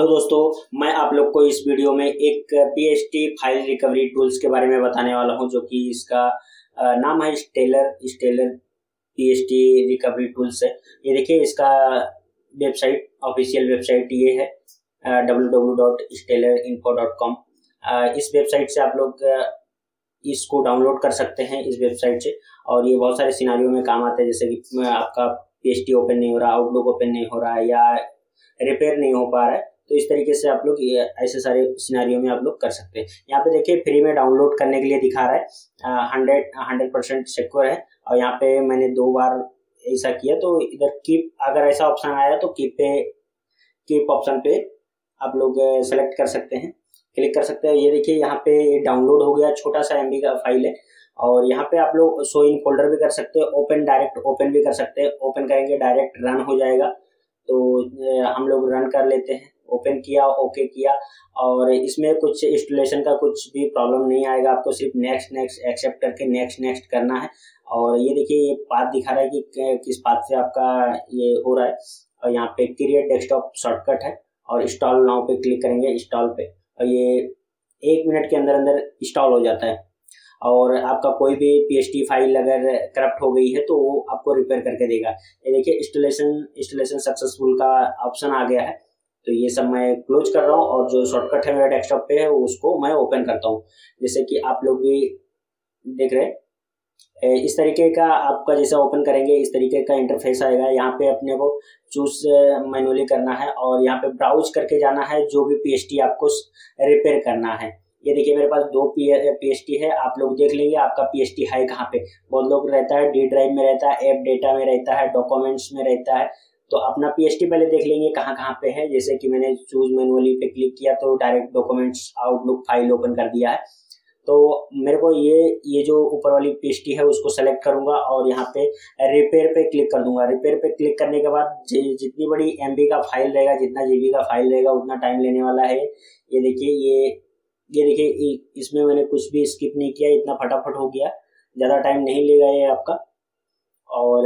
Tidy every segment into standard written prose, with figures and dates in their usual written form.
Hello दोस्तों, मैं आप लोग को इस वीडियो में एक पीएचटी फाइल रिकवरी टूल्स के बारे में बताने वाला हूं, जो कि इसका नाम है स्टेलर पीएचटी रिकवरी टूल्स है। ये देखिए, इसका वेबसाइट, ऑफिशियल वेबसाइट ये है www.stellerinfo.com। इस वेबसाइट से आप लोग इसको डाउनलोड कर सकते हैं इस वेबसाइट से, और ये बहुत सारे सिनारियों में काम आता है। जैसे कि आपका पीएचटी ओपन नहीं हो रहा, आउटलुक ओपन नहीं हो रहा है या रिपेयर नहीं हो पा रहा है, तो इस तरीके से आप लोग ऐसे सारे सिनारियों में आप लोग कर सकते हैं। यहाँ पे देखिए, फ्री में डाउनलोड करने के लिए दिखा रहा है, 100% सिक्योर है। और यहाँ पे मैंने 2 बार ऐसा किया, तो इधर कीप, अगर ऐसा ऑप्शन आया तो कीप ऑप्शन पे आप लोग सेलेक्ट कर सकते हैं, क्लिक कर सकते हैं। ये देखिए, यहाँ पे डाउनलोड हो गया, छोटा सा MB का फाइल है। और यहाँ पे आप लोग शो इन फोल्डर भी कर सकते हैं, डायरेक्ट ओपन भी कर सकते हैं। ओपन करेंगे, डायरेक्ट रन हो जाएगा। तो हम लोग रन कर लेते हैं। ओपन किया, ओके किया, और इसमें कुछ इंस्टॉलेशन का कुछ भी प्रॉब्लम नहीं आएगा। आपको सिर्फ नेक्स्ट एक्सेप्ट करके नेक्स्ट करना है। और ये देखिए, ये पाथ दिखा रहा है कि किस पाथ से आपका ये हो रहा है। और यहाँ पे क्रिएट डेस्कटॉप शॉर्टकट है, और इंस्टॉल नाउ पे क्लिक करेंगे, इंस्टॉल पे, और ये 1 मिनट के अंदर इंस्टॉल हो जाता है। और आपका कोई भी पीएचटी फाइल अगर करप्ट हो गई है तो वो आपको रिपेयर करके देगा। ये देखिए, इंस्टॉलेशन सक्सेसफुल का ऑप्शन आ गया है। तो ये सब मैं क्लोज कर रहा हूँ, और जो शॉर्टकट है मेरा डेस्कटॉप पे है उसको मैं ओपन करता हूँ। जैसे कि आप लोग भी देख रहे हैं, इस तरीके का आपका जैसा ओपन करेंगे इस तरीके का इंटरफेस आएगा। यहाँ पे अपने को चूज मैनुअली करना है, और यहाँ पे ब्राउज करके जाना है जो भी पीएचटी आपको रिपेयर करना है। ये देखिए, मेरे पास 2 पीएचटी है। आप लोग देख लेंगे आपका पीएचटी है कहाँ पे। बहुत लोग रहता है डी ड्राइव में, रहता है ऐप डेटा में, रहता है डॉक्यूमेंट्स में रहता है। तो अपना पीएचटी पहले देख लेंगे कहाँ पे है। जैसे कि मैंने चूज मैनुअली पे क्लिक किया तो direct documents Outlook file open कर दिया है। तो मेरे को ये जो ऊपर वाली पीएचटी है उसको सेलेक्ट करूंगा, और यहाँ पे रिपेयर पे क्लिक कर दूंगा। रिपेयर पे क्लिक करने के बाद जितनी बड़ी MB का फाइल रहेगा, जितना GB का फाइल रहेगा, उतना टाइम लेने वाला है। ये देखिए, इसमें मैंने कुछ भी स्किप नहीं किया, इतना फटाफट हो गया, ज़्यादा टाइम नहीं लेगा ये आपका, और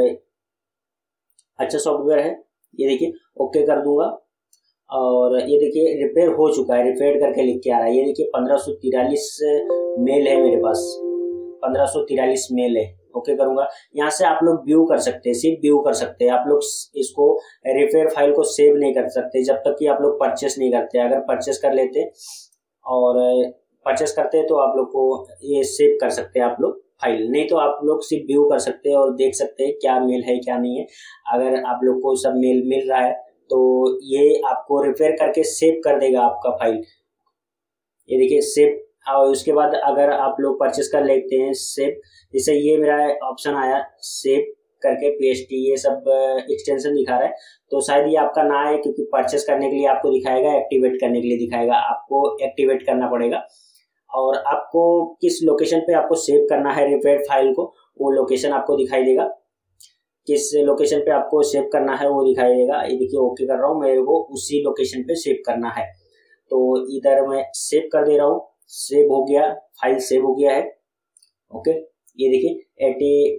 अच्छा सॉफ्टवेयर है। ये देखिए, ओके कर दूंगा, और ये देखिए रिपेयर हो चुका है, रिपेयर करके लिख के आ रहा है। ये देखिए, 1543 मेल है मेरे पास, 1543 मेल है। ओके करूंगा। यहाँ से आप लोग व्यू कर सकते हैं, सिर्फ व्यू कर सकते हैं। आप लोग इसको रिपेयर फाइल को सेव नहीं कर सकते जब तक कि आप लोग परचेस नहीं करते। अगर परचेस कर लेते और परचेस करते हैं तो आप लोग को ये सेव कर सकते हैं आप लोग फाइल, नहीं तो आप लोग सिर्फ व्यू कर सकते हैं और देख सकते हैं क्या मेल है क्या नहीं है। अगर आप लोग को सब मेल मिल रहा है तो ये आपको रिपेयर करके सेव कर देगा आपका फाइल। ये देखिए सेव, और उसके बाद अगर आप लोग परचेस कर लेते हैं सेव, जैसे ये मेरा ऑप्शन आया सेव करके पीएचटी, ये सब एक्सटेंशन दिखा रहा है, तो शायद ये आपका ना है, क्योंकि परचेस करने के लिए आपको दिखाएगा, एक्टिवेट करने के लिए दिखाएगा। आपको एक्टिवेट करना पड़ेगा, और आपको किस लोकेशन पे आपको सेव करना है रिपेयर फाइल को, वो लोकेशन आपको दिखाई देगा। किस लोकेशन पे आपको सेव करना है वो दिखाई देगा। ये देखिए, ओके कर रहा हूँ, मेरे को उसी लोकेशन पे सेव करना है, तो इधर मैं सेव कर दे रहा हूँ। सेव हो गया, फाइल सेव हो गया है। ओके, ये देखिए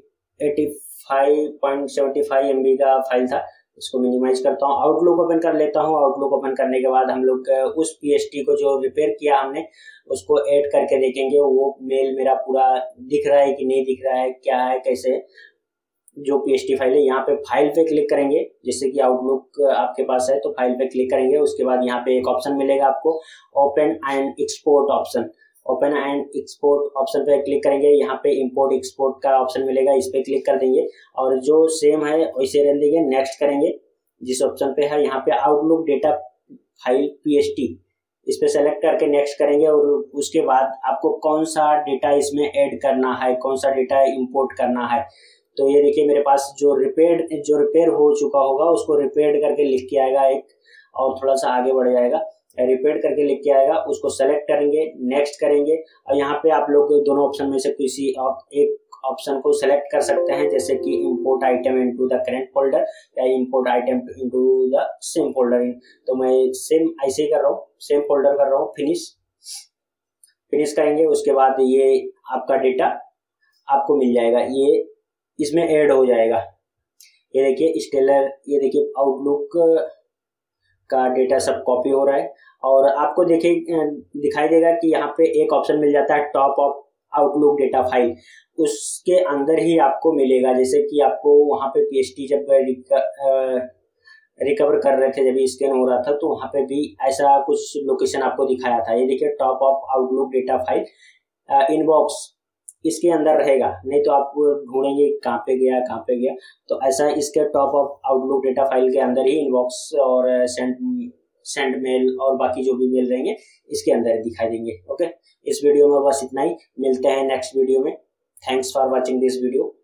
85.75 MB का फाइल था। इसको मिनिमाइज करता हूँ, आउटलुक ओपन कर लेता हूँ। आउटलुक ओपन करने के बाद हम लोग उस पीएचटी को जो रिपेयर किया हमने उसको ऐड करके देखेंगे वो मेल मेरा पूरा दिख रहा है कि नहीं दिख रहा है, क्या है कैसे है। जो पीएचटी फाइल है, यहाँ पे फाइल पे क्लिक करेंगे, जैसे कि आउटलुक आपके पास है तो फाइल पे क्लिक करेंगे। उसके बाद यहाँ पे एक ऑप्शन मिलेगा आपको, open and export option. Open and export option पे क्लिक करेंगे, यहाँ पे इंपोर्ट एक्सपोर्ट का ऑप्शन मिलेगा, इस पे क्लिक कर देंगे, और जो सेम है वैसे रहने देंगे। नेक्स्ट करेंगे जिस ऑप्शन पे है, यहाँ पे आउटलुक डेटा फाइल पीएचटी, इस पे सेलेक्ट करके नेक्स्ट करेंगे। और उसके बाद आपको कौन सा डेटा इसमें ऐड करना है, कौन सा डेटा इंपोर्ट करना है। तो ये देखिए, मेरे पास जो रिपेयर हो चुका होगा उसको रिपेयर करके लिख के आएगा एक, और थोड़ा सा आगे बढ़ जाएगा, रिपेयर करके लिख के आएगा, उसको सेलेक्ट करेंगे, नेक्स्ट करेंगे। और यहाँ पे आप लोग दोनों ऑप्शन में से किसी एक ऑप्शन को सेलेक्ट कर सकते हैं, जैसे कि import item into the current folder या import item into the same folder. तो मैं सेम ऐसे ही कर रहा हूँ, सेम फोल्डर कर रहा हूँ। फिनिश करेंगे, उसके बाद ये आपका डेटा आपको मिल जाएगा, ये इसमें ऐड हो जाएगा। ये देखिए स्टेलर, ये देखिए आउटलुक का डेटा सब कॉपी हो रहा है। और आपको देखिए दिखाई देगा कि यहाँ पे एक ऑप्शन मिल जाता है top of Outlook data file, उसके अंदर ही आपको मिलेगा। जैसे कि आपको वहाँ पे पीएसटी जब रिकवर कर रहे थे, जब स्कैन हो रहा था, तो वहाँ पे भी ऐसा कुछ लोकेशन आपको दिखाया था। ये देखिए top of Outlook data file inbox इसके अंदर रहेगा, नहीं तो आप ढूंढेंगे कहाँ पे गया कहाँ पे गया। तो ऐसा इसके top of Outlook data file के अंदर ही इनबॉक्स और सेंड मेल और बाकी जो भी मेल रहेंगे इसके अंदर दिखाई देंगे। ओके, इस वीडियो में बस इतना ही, मिलते हैं नेक्स्ट वीडियो में। Thanks for watching this video.